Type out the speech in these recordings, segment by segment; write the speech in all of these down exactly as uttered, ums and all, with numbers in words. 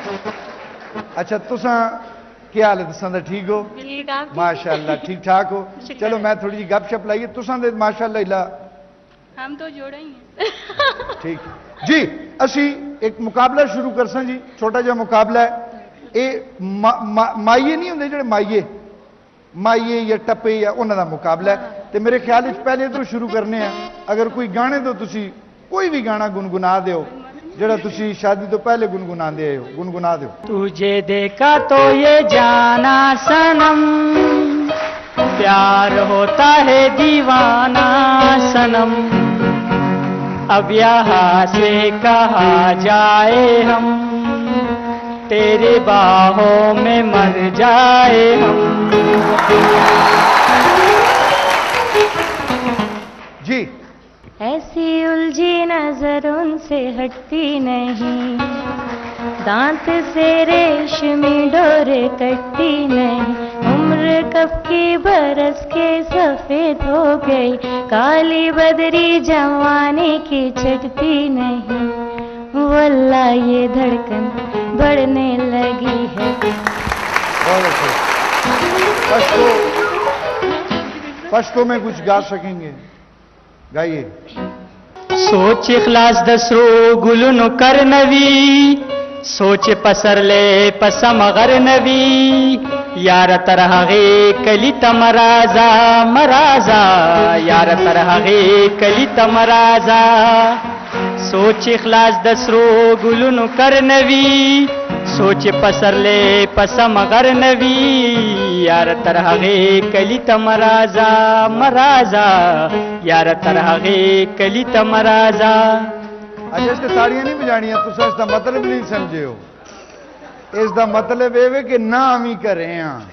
अच्छा तुसा क्या हाल है? तुसा तो ठीक हो? माशाअल्लाह ठीक ठाक हो? चलो मैं थोड़ी जी गपशप लाइए। तुसा दे माशाअल्लाह इला हम तो जोड़ा ही हैं। ठीक जी। असी एक मुकाबला शुरू कर सा जी, छोटा जा मुकाबला है। ये मा, मा, माइये नहीं होंगे जो माइये माइये या टप्पे या उन्होंने मुकाबला है। तो मेरे ख्याल पहले तो शुरू करने हैं। अगर कोई गाने तो तुसी कोई भी गाना गुनगुना दो जरा तुसी शादी तो पहले गुनगुना दे हो, गुनगुना दो। तुझे देखा तो ये जाना सनम, प्यार होता है दीवाना सनम, अब यहाँ से कहा जाए हम, तेरी बाहों में मर जाए हम। जी। ऐसी उलझी नजर उनसे हटती नहीं, दांत से रेशमी डोरे कटती नहीं, उम्र कब की बरस के सफेद हो गई, काली बदरी जवानी की चटती नहीं, वल्ला ये धड़कन बढ़ने लगी है। पश्तो पश्तो में कुछ गा सकेंगे? गाइए। सोच इखलास दसरो गुलुन कर नवी, सोच पसर ले पसम गर नवी, यार तरहगे कली तमराजा मराजा, यार तरहगे कली तमराजा, सोच इखलास दसरो गुलुन कर नवी, सोच पसर ले पसम गर नवी, यार तरहगे कली तमराजा मराजा, यार तरहगे कली तमराजा। अच्छा इसके ताड़ियां नहीं बजानियां, तुसा इसका मतलब नहीं समझे हो। इसका मतलब ये कि ना हम करें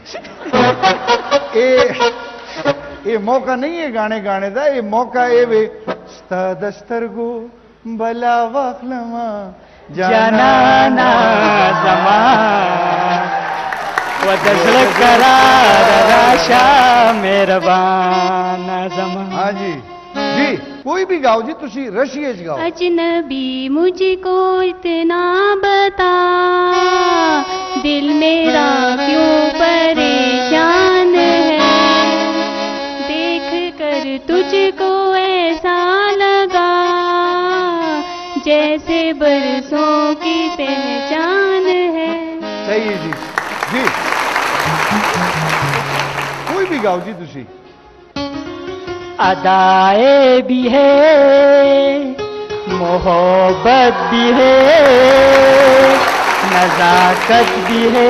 ये ये मौका नहीं है गाने गाने का, ये मौका ये वे दस्तर गो बला वखलमा जाना ना जमा व दसर करार राशा मेहरबान जमा। हाँ जी जी कोई भी गाओ जी, तुसी रशिए च गाओ। अजनबी मुझको इतना बता, दिल मेरा क्यों परेशान है, देख कर तुझको ऐसा लगा जैसे बरसों की पहचान है। सही है जी जी। कोई भी गाओ जी तुसी। अदाए भी है, मोहब्बत भी है, नजाकत भी है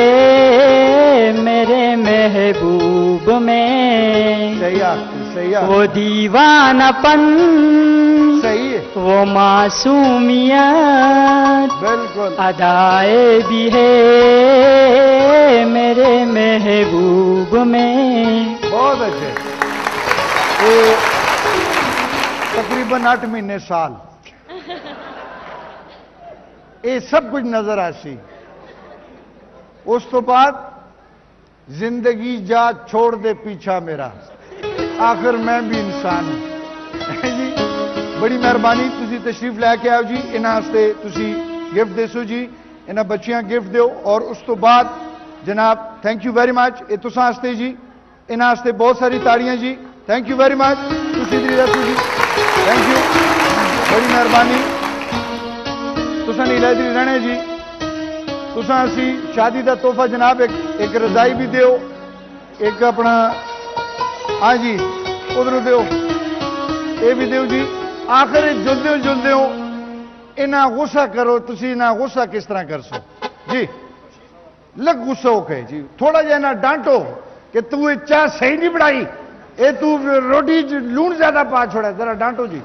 मेरे महबूब में, सही है, सही है। वो दीवानापन सही है, वो मासूमियत बिल्कुल। अदाए भी है मेरे महबूब में। बहुत अच्छे। तो तकरीबन आठ महीने साल ये सब कुछ नजर आसी, उस तो बाद जिंदगी जा छोड़ दे पीछा मेरा, आखिर मैं भी इंसान हूं जी। बड़ी मेहरबानी तुसी तशरीफ लैके आओ जी। इन्हां वास्ते तुसी गिफ्ट देसो जी, इन्हां बच्चियां गिफ्ट दो। और उस तो बाद जनाब थैंक यू वेरी मच, ये तुसां वास्ते जी, इन्हां वास्ते बहुत सारी ताड़ियां जी। थैंक यू वेरी मच तुसी इधर रखो जी, थैंक यू, बड़ी मेहरबानी। तुसां नहीं इधर रहने जी। तुसां असी शादी का तोहफा जनाब एक एक रजाई भी दो, एक अपना हाँ जी उधरों दो, ये भी दो जी। आखिर जुलदे जुलदे हो इना गुस्सा करो, तुसी इना गुस्सा किस तरह कर सो जी। लग गुस्सा होके जी, थोड़ा जा ना डांटो कि तू ये चाह सही नहीं बनाई, ये तू रोटी लून ज्यादा पा छोड़ा, जरा डांटो जी।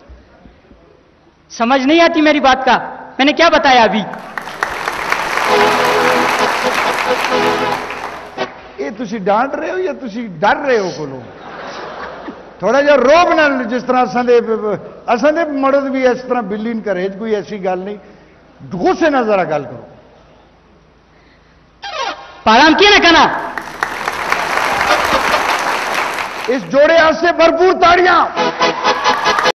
समझ नहीं आती मेरी बात का, मैंने क्या बताया अभी? ये तुसी डांट रहे हो या तुसी डर रहे हो कोलो? थोड़ा जा रोब ना, जिस तरह असां दे असां दे मर्द भी इस तरह बिल्ली न करे, कोई ऐसी गल नहीं। गुस्से ना जरा गल करो। आराम किया ना कहना। इस जोड़े से भरपूर ताड़ियां।